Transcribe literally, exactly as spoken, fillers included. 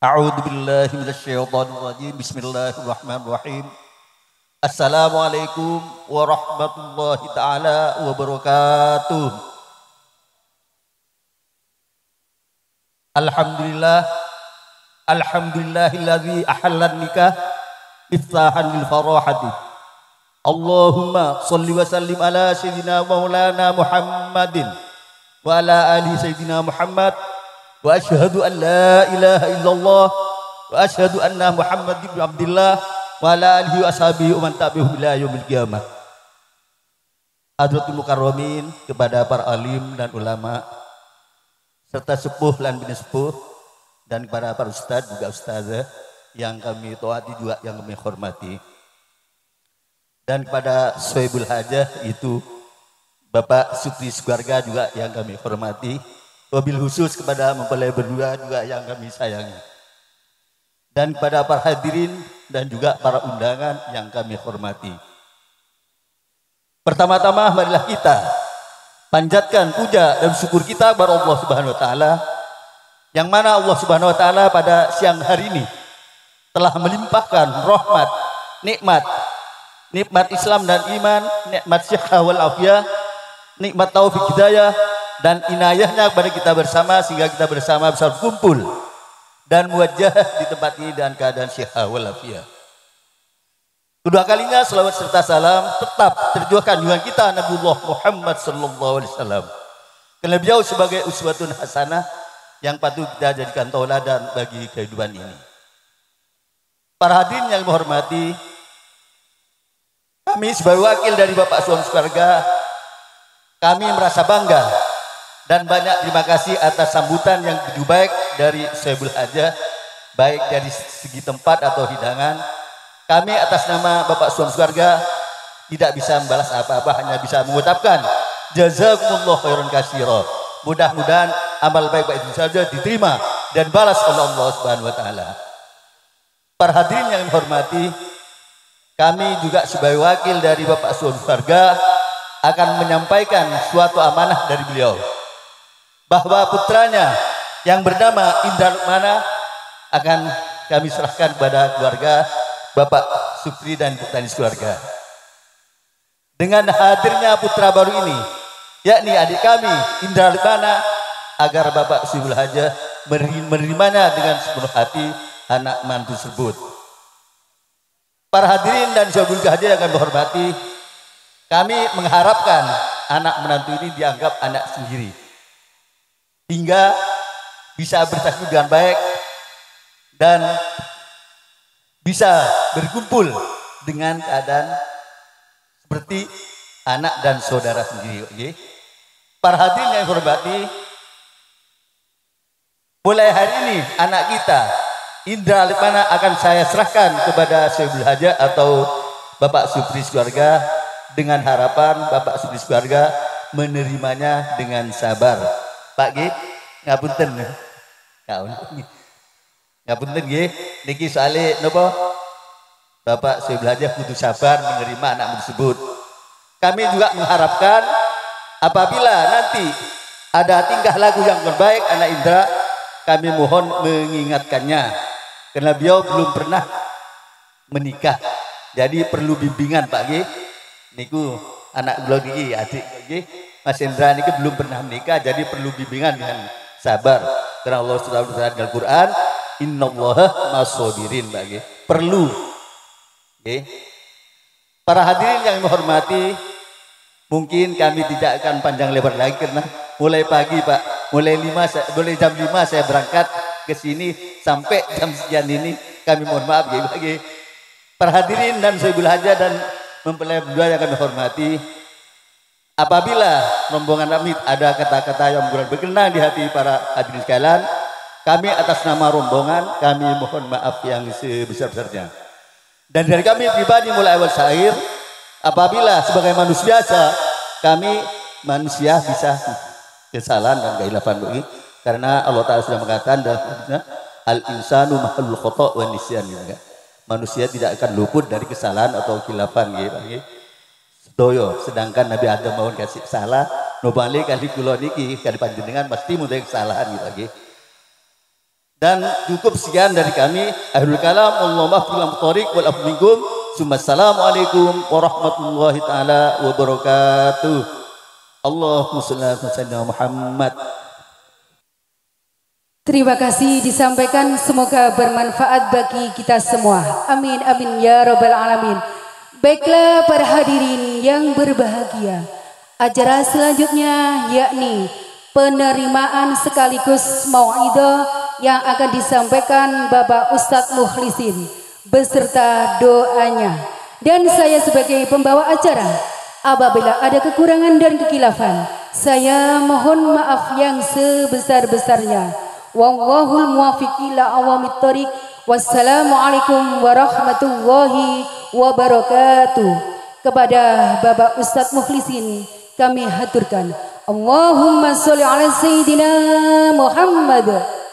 A'udzu billahi minasyaitonir rajim. Bismillahirrahmanirrahim. Assalamualaikum warahmatullahi taala wabarakatuh. Alhamdulillah Alhamdulillahilladzi ahallan nikah iftahan lil farahati. Allahumma shalli wa sallim ala sayyidina maulana Muhammadin wa ala ali sayyidina Muhammad. Wa asyhadu an la ilaha illallah wa asyhadu anna Muhammad ibn Abdullah wa ala alihi wa ashabihi wa man tabi'ahum ila yaumil qiyamah. Hadratul mukarramin, kepada para alim dan ulama serta sepuh dan bini sepuh, dan kepada para ustadz juga ustazah yang kami taati juga yang kami hormati, dan kepada Sohibul Hajah itu Bapak Supri Sugarga juga yang kami hormati, wabil khusus kepada mempelai berdua juga yang kami sayangi, dan kepada para hadirin dan juga para undangan yang kami hormati. Pertama-tama marilah kita panjatkan puja dan syukur kita kepada Allah Subhanahu wa taala, yang mana Allah Subhanahu wa taala pada siang hari ini telah melimpahkan rahmat, nikmat, nikmat Islam dan iman, nikmat syihah wal afiyah, nikmat taufik hidayah dan inayahnya kepada kita bersama, sehingga kita bersama bisa berkumpul dan muwajjah di tempat ini dan keadaan syihah wal afiyah. Kedua kalinya selawat serta salam tetap terjuahkan dengan kita Nabiullah Muhammad sallallahu alaihi wasallam, karena beliau sebagai uswatun hasanah yang patut kita jadikan tauladan bagi kehidupan ini. Para hadirin yang menghormati, kami sebagai wakil dari Bapak Suami Sukarga, kami merasa bangga dan banyak terima kasih atas sambutan yang begitu baik dari Sohibul Hajah, baik dari segi tempat atau hidangan. Kami atas nama Bapak Suami Sukarga tidak bisa membalas apa-apa, hanya bisa mengucapkan jazakumullah khairan katsira. Mudah-mudahan amal baik-baik itu saja diterima dan balas oleh Allah Subhanahu wa taala. Para hadirin yang hormati, kami juga sebagai wakil dari Bapak Suami Sukarga akan menyampaikan suatu amanah dari beliau, bahwa putranya yang bernama Indra Lukmana akan kami serahkan kepada keluarga Bapak Supri dan Ibu Tani Sukarga. Dengan hadirnya putra baru ini, yakni adik kami Indra Lukmana, agar Bapak Sohibul Hajah menerimanya dengan sepenuh hati anak mantu tersebut. Para hadirin dan Sohibul Hajah yang kami hormati, kami mengharapkan anak menantu ini dianggap anak sendiri, hingga bisa bertasbih dengan baik dan bisa berkumpul dengan keadaan seperti anak dan saudara sendiri. Okay? Para hadirin yang hormati, mulai hari ini anak kita Indra Lukmana akan saya serahkan kepada Sohibul Hajah atau Bapak Supri Sukarga, dengan harapan Bapak Supri Sukarga menerimanya dengan sabar. Pak G, ngapunten. Ngapunten nggih, niki soalé napa? Bapak Sohibul Hajah kudu sabar menerima anak tersebut. Kami juga mengharapkan apabila nanti ada tingkah laku yang terbaik anak Indra, kami mohon mengingatkannya, karena beliau belum pernah menikah. Jadi perlu bimbingan Pak G. Niku anak beliau niki adik G. Mas Indra niki belum pernah menikah, jadi perlu bimbingan dengan sabar. Karena Allah Subhanahu wa taala dalam Al-Qur'an, innallaha masabirin Pak G. Perlu. Okay. Para hadirin yang menghormati, mungkin kami tidak akan panjang lebar lagi karena mulai pagi Pak, mulai lima, mulai jam lima saya berangkat ke sini sampai jam sekian ini. Kami mohon maaf ya bagi para hadirin dan Sohibul Hajah dan mempelai berdua yang kami hormati. Apabila rombongan kami ada kata-kata yang kurang berkenan di hati para hadirin sekalian, kami atas nama rombongan kami mohon maaf yang sebesar-besarnya. Dan dari kami pribadi mulai awal syair, apabila sebagai manusia biasa kami manusia bisa kesalahan dan kehilapan begini, karena Allah Ta'ala sudah mengatakan dalam al insanu mahlul khata' wa nisyan, gitu. Manusia tidak akan luput dari kesalahan atau kehilapan gitu. Sedoyo, sedangkan Nabi Adam mau kasih salah, no balik kali kula niki kali panjenengan pasti mudah kesalahan gitu. Dan cukup sekian dari kami. Ahlul kalam, Allahumma fil amtariq wal afu minkum. Assalamualaikum warahmatullahi taala wabarakatuh. Allahumma shalli ala sayyidina Muhammad. Terima kasih disampaikan, semoga bermanfaat bagi kita semua. Amin amin ya rabbal alamin. Baiklah para hadirin yang berbahagia, acara selanjutnya yakni penerimaan sekaligus mau'idah yang akan disampaikan Bapak Ustadz Mukhlisin beserta doanya. Dan saya sebagai pembawa acara, apabila ada kekurangan dan kekilafan, saya mohon maaf yang sebesar-besarnya. Wallahul muwaffiq ila aqwamit thoriq. Wassalamualaikum warahmatullahi wabarakatuh. Kepada Bapak Ustadz Mukhlisin kami haturkan Allahumma sholli ala sayyidina Muhammad.